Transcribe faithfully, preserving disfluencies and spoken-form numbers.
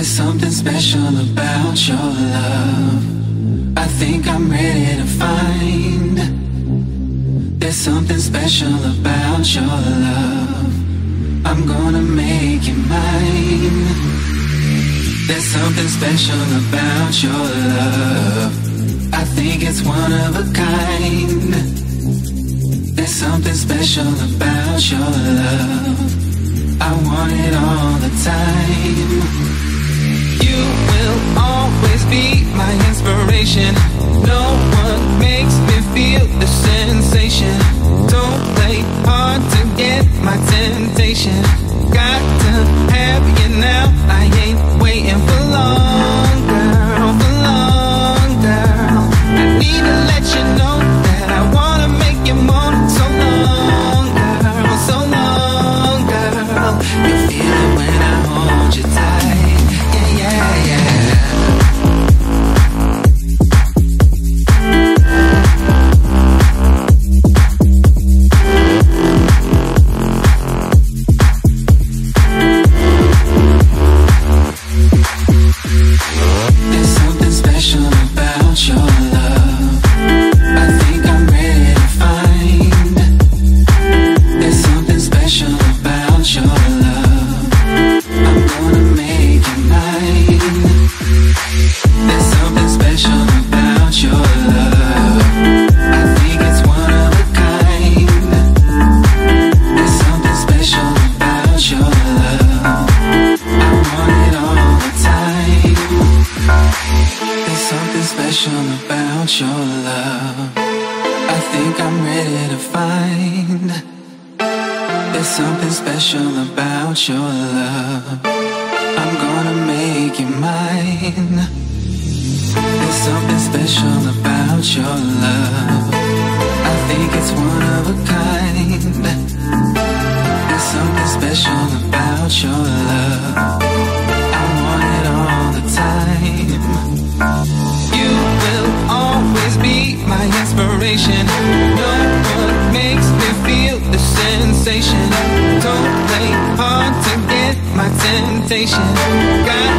There's something special about your love. I think I'm ready to find. There's something special about your love. I'm gonna make you mine. There's something special about your love. I think it's one of a kind. There's something special about your love. I want it all the time. You will always be my inspiration. No one makes me feel the sensation. Don't play hard to get my temptation. Got to have you now. I ain't waiting for long, girl, for long, girl. I need to let you know that I wanna make you moan. So long, girl, so long, girl. You feel it when I hold you tight. Yeah, yeah, yeah. Don't play hard to get my temptation. Got